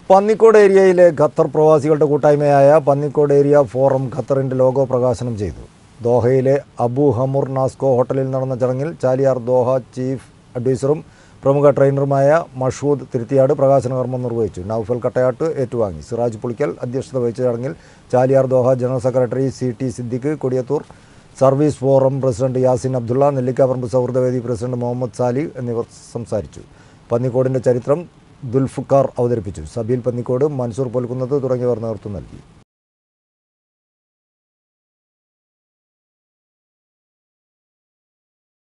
പന്നിക്കോട് ഏരിയയിലെ ഖത്തർ പ്രവാസികളുടെ കൂട്ടായ്മയായ പന്നിക്കോട് ഏരിയ ഫോറം ഖത്തറിൻ്റെ ലോഗോ പ്രകാശനം ചെയ്തു. ദോഹയിലെ അബു ഹമുർ നാസ്കോ ഹോട്ടലിൽ നടന്ന ചടങ്ങിൽ ചാലിയാർ ദോഹ ചീഫ് അഡ്വൈസറും പ്രമുഖ ട്രെയിനറുമായ മഷൂദ് തിരുത്തിയാട് പ്രകാശന കർമ്മം നിർവഹിച്ചു. നൌഫൽ കട്ടയാട്ട് ഏറ്റുവാങ്ങി. സിറാജ് പുളിക്കൽ അധ്യക്ഷത വഹിച്ച ചടങ്ങിൽ Chaliyar Doha general secretary CT Siddique, Kodiyathur service forum president Yasin Abdullah, Nellikkaparamba സൗഹൃദവേദി പ്രസിഡന്റ് മുഹമ്മദ് സാലി എന്നിവർ സംസാരിച്ചു. പന്നിക്കോടിൻ്റെ ചരിത്രം ദുൽഫുക്കാർ അവതരിപ്പിച്ചു. സബീൽ പന്നിക്കോട്, മൻസൂർ പൊൽക്കുന്നത്ത് തുടങ്ങിയവർ നേതൃത്വം നൽകി.